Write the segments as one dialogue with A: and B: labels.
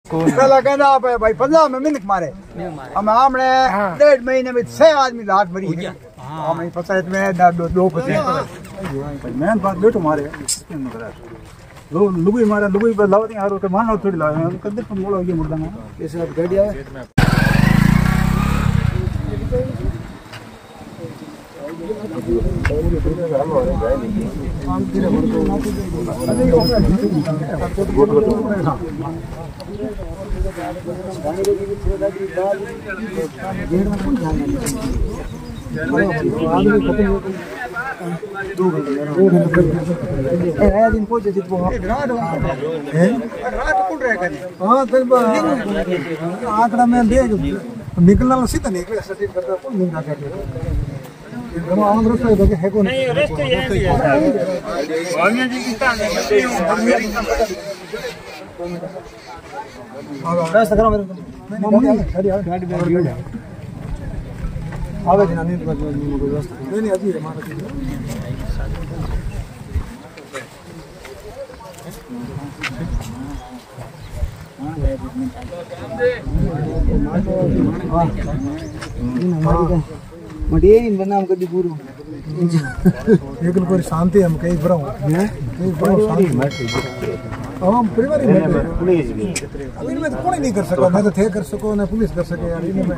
A: पहला कहना आप भाई 15 में मिनट मारे हम हमने 1.5 महीने में 6 आदमी लाश मरी है। हमें पंचायत में 2% मैं बात बेटो मारे लुगई मारा लुगई पर लावती हारो के मानो थोड़ी लावे हम कदे पर मोड़ा ये मुर्दा ना कैसे आप गाड़ी आवे दिन पहुंचे आंकड़ा में दे निकलना सीधा निकले शांति हम कहीं बड़ा हम परिवार अभी मैं कौन नहीं कर सका मैं तो थे कर सको ना पुलिस कर सके यार इन्हें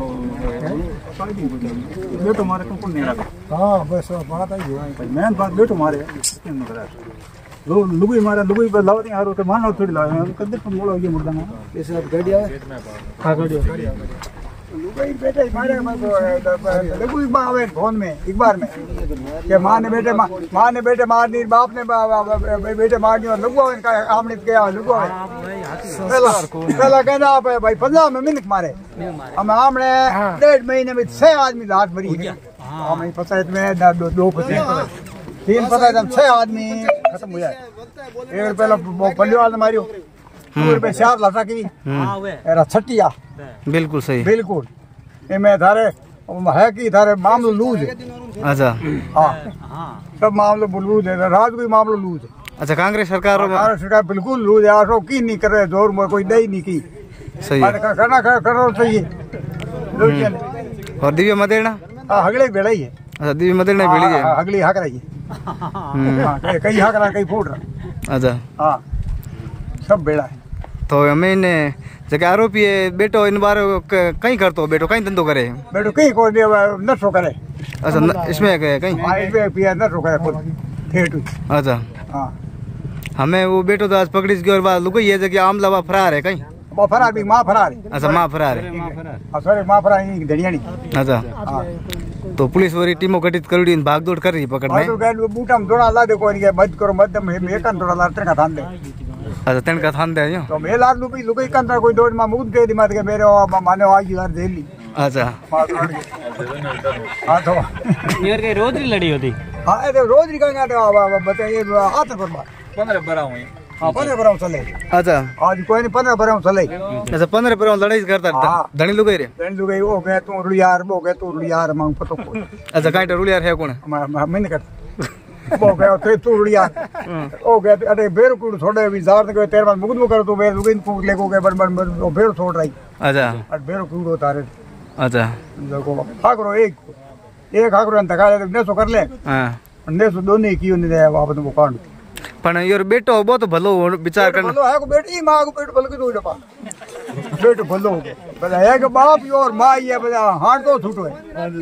A: मैं तो हमारे को नहीं रखा हाँ बस बात आई है मैं बात बेटो मारे लुगई मारा लुगई पर लावती हारो के मानो थोड़ी लावे हम कदे पर मोड़ा ये मुर्दा ना कैसे आप गाड़ी आवे हां गाड़ी लुगई बेटे मारे लुगई आवे फोन में एक बार में कि मां ने बेटे मारनी बाप ने बेटे मारनी और लुगो इनका आमने गया लुगो पहला कहना आप भाई 15 में मिनट मारे हम हमने 1.5 महीने में 6 आदमी लाश मरी है। हमें पंचायत में 2% 3 पंचायत हम 6 आदमी खत्म हो जाए। एक पहला पल्लीवाल ने मारियो 2 रुपए 4 लाटा की एरा छटिया
B: बिल्कुल सही
A: बिल्कुल ये मैं थारे है कि थारे मामलो लूज है।
B: अच्छा
A: हाँ सब मामलो लूज है रात कोई मामलो लूज है।
B: अच्छा कांग्रेस सरकार
A: बिल्कुल लूज है आशो की नहीं कर रहे जोर में कोई दही नहीं की
B: सही
A: करना करो चाहिए।
B: और दिव्य मदेना
A: हगले बेड़ा ही है।
B: अच्छा दिव्य मदेना बेड़ी है
A: हगली हक रही है कई हक रहा कई फूट रहा।
B: अच्छा
A: हाँ सब बेड़ा है।
B: तो हमें इन्हें जगह आरोपी है बेटो इन बार कहीं करतो बेटो कहीं धंधो करे
A: बेटो कहीं को नशो करे।
B: अच्छा इसमें कहीं
A: नशो करे खुद ठेठ।
B: अच्छा
A: हाँ
B: हमें वो बेटो तो आज पकड़ी गई और बात लुकोई है जगह आम लवा फरार है कहीं
A: वो फरार भी माँ फरार है।
B: अच्छा माँ फरार है
A: सॉरी माँ फरार धनियानी।
B: अच्छा तो पुलिस वाली टीमों गठित कर दी भाग दौड़ कर रही पकड़ में
A: बूटा में थोड़ा ला देखो मत करो मत एक थोड़ा ला का थान दे।
B: अच्छा तेन का थान दे
A: तो मैं लाल लुकई कंदा कोई दौड़ में मुद के दिमाग के मेरे माने आज यार दिल्ली।
B: अच्छा
A: हां तो
B: यार के रोज ही लड़ी होती।
A: हां ये रोज ही कहेंगे तो बताइए आते पर 15 बराव है। हां 15 बराव चले। अच्छा आज कोई नहीं 15 बराव चले।
B: अच्छा 15 बराव लड़ाई करता धनी लुगाई रे
A: धनी लुगाई हो गए तू रुलियार हो गए तू रुलियार मांग पतो को।
B: अच्छा काई रुलियार है कौन
A: मैंने कर वो गया थे तू रुलियार हो गया अरे बेर कुड़ छोड़े भी जार के तेरे बाद मुकदमा करो तो बेर लुगाई को ले को गए बन बेर छोड़ रही। अच्छा और बेर कुड़ उतारे। अच्छा देखो हाकरो एक हाकरो अंत का ने सो कर ले हां ने सो दोने की ने वापस वो कांड
B: पण यार बेटो बहुत भलो विचार करना
A: भलो है को बेटी मां को पेट भलो के दो डपा बेटो भलो बता है कि बाप और मां ये बता हाथ तो छूटो है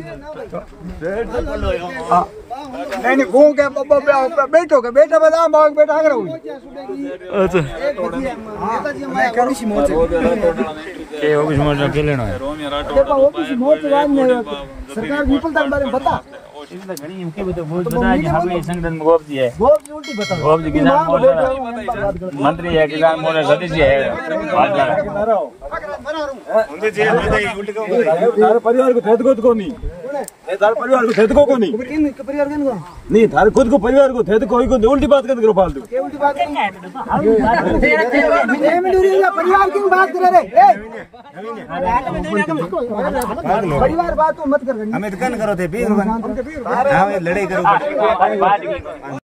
A: पेट भलो है। हां नहीं गो के बेटो के बेटा बता मां बेटा हां करो। अच्छा मैं कभी मोच के ऑफिस मोच के लेना है देखो ऑफिस मोच राज में सरकार विफलता के बारे में बता इसमें घणी इनके बता बहुत बता कि हमें संगठन में गोप जी है गोप जी उल्टी बता गोप जी किसान मोर्चा मंत्री है किसान मोर्चा सदस्य है बात लगा उनके जे उल्टी को तारे परिवार को थेत को नहीं ए तारे परिवार को थेत को नहीं परिवार के नहीं थारे खुद को परिवार को थेत कोई को उल्टी बात कर करो फालतू के उल्टी बात नहीं परिवार की बात कर रहे परिवार बात तो मत कर हमें तो कन करो थे 20 लड़ाई करो।